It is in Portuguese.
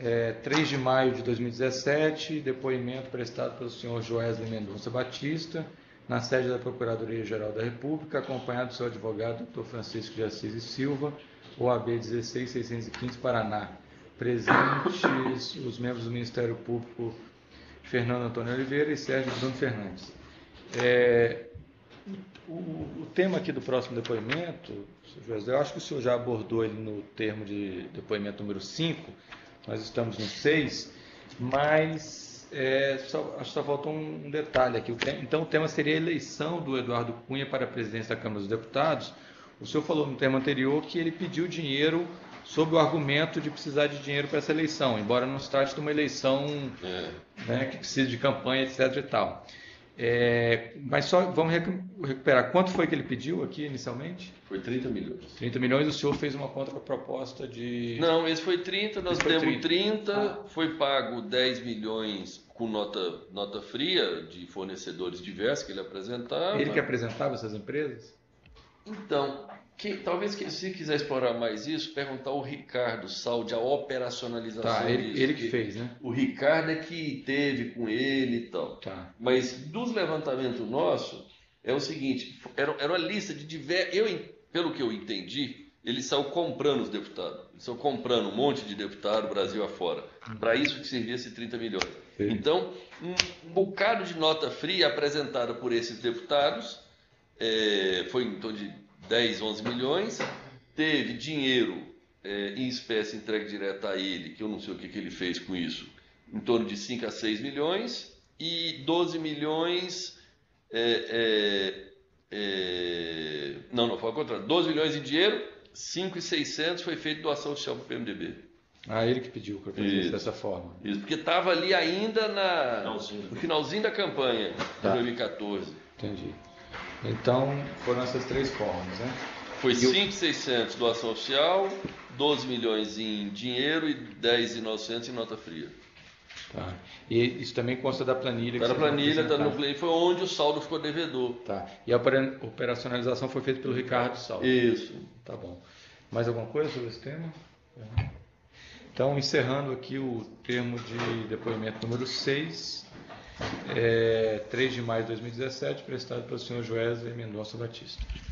3 de maio de 2017, depoimento prestado pelo senhor Joesley Mendonça Batista, na sede da Procuradoria-Geral da República, acompanhado do seu advogado, Dr. Francisco de Assis e Silva, OAB 16615, Paraná. Presentes os membros do Ministério Público, Fernando Antônio Oliveira e Sérgio Bruno Fernandes. O tema aqui do próximo depoimento, eu acho que o senhor já abordou ele no termo de depoimento número 5, nós estamos no 6, mas acho que só faltou um detalhe aqui. Então o tema seria a eleição do Eduardo Cunha para a presidência da Câmara dos Deputados. O senhor falou no tema anterior que ele pediu dinheiro sob o argumento de precisar de dinheiro para essa eleição, embora não se trate de uma eleição que precisa de campanha, etc. e tal. Mas só vamos recuperar. Quanto foi que ele pediu aqui inicialmente? Foi 30 milhões. 30 milhões, o senhor fez uma contraproposta de... Não, esse foi 30, nós demos 30, foi pago 10 milhões com nota fria de fornecedores diversos que ele apresentava. Ele que apresentava essas empresas? Então, talvez se quiser explorar mais isso, perguntar ao Ricardo Saldi a operacionalização disso. Ele que fez, né? O Ricardo é que teve com ele e tal. Tá. Mas dos levantamentos nossos, é o seguinte, era uma lista de diversos... Pelo que eu entendi, ele saiu comprando os deputados. Ele saiu comprando um monte de deputado, Brasil afora. Para isso que servia esse 30 milhões. Sim. Então, um bocado de nota fria apresentada por esses deputados, foi em torno de 10, 11 milhões. Teve dinheiro em espécie entregue direto a ele, que eu não sei o que ele fez com isso, em torno de 5 a 6 milhões. E 12 milhões... Não, foi ao contrário. 12 milhões em dinheiro, 5.600 foi feito doação oficial para o PMDB. Ele que pediu para fazer dessa forma. Isso, porque estava ali ainda no finalzinho da campanha de 2014. Entendi. Então, foram essas três formas, né? Foi 5.600 doação oficial, 12 milhões em dinheiro e 10.900 em nota fria. Tá. E isso também consta da planilha? Está na planilha, está no play, foi onde o saldo ficou devedor. Tá. E a operacionalização foi feita pelo Ricardo Saldo? Isso. Tá bom. Mais alguma coisa sobre esse tema? Então, encerrando aqui o termo de depoimento número 6, 3 de maio de 2017, prestado pelo senhor Joesley Mendonça Batista.